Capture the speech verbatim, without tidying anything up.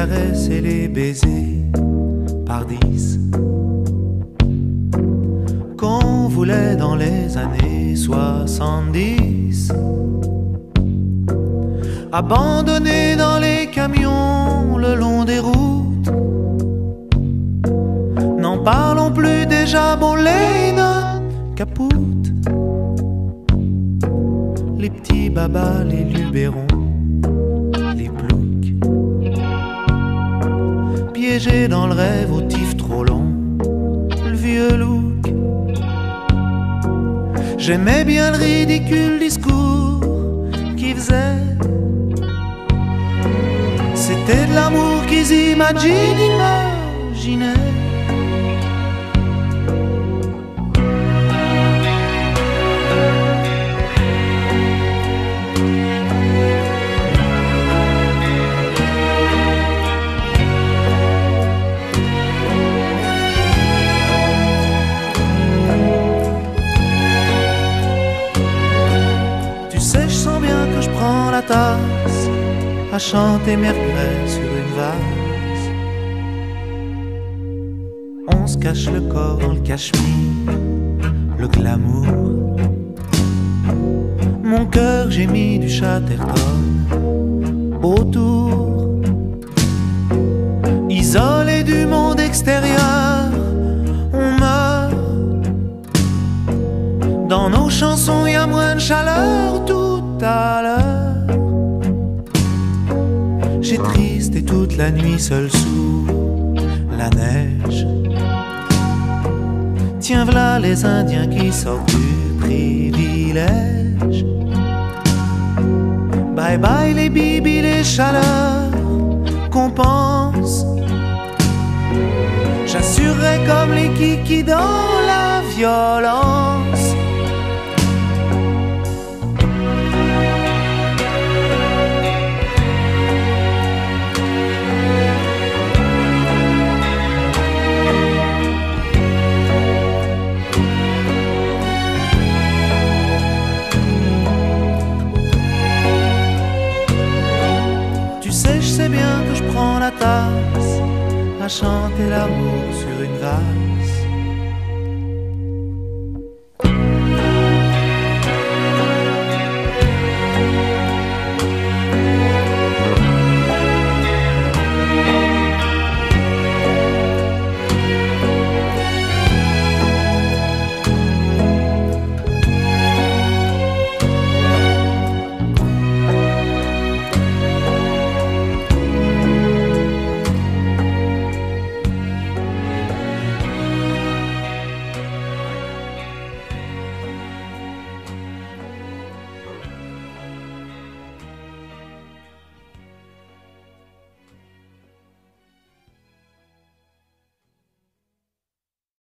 caresses et les baisers par dix qu'on voulait dans les années soixante-dix. Abandonnés dans les camions le long des routes, n'en parlons plus déjà, bon les notes capoutes. Les petits babas, les lubérons, les ploucs, piégés dans le rêve au tif trop long, le vieux look. J'aimais bien le ridicule discours qui faisait, c'était de l'amour qu'ils imaginent, imaginaient. Tu sais, je sens bien que je prends la tasse à chanter mes regrets sur une vase. On se cache le corps dans le cachemire, le glamour. Mon cœur, j'ai mis du Chatterton autour. Isolé du monde extérieur, on meurt. Dans nos chansons, y a moins de chaleur tout à l'heure. J'ai triste et toute la nuit seul sous la neige. Tiens v'là les Indiens qui sortent du privilège. Bye bye les bibis, les chaleurs qu'on pense. J'assurerai comme les kikis dans la violence. Tu sais, je sais bien que je prends la tasse à chanter l'amour sur une vase.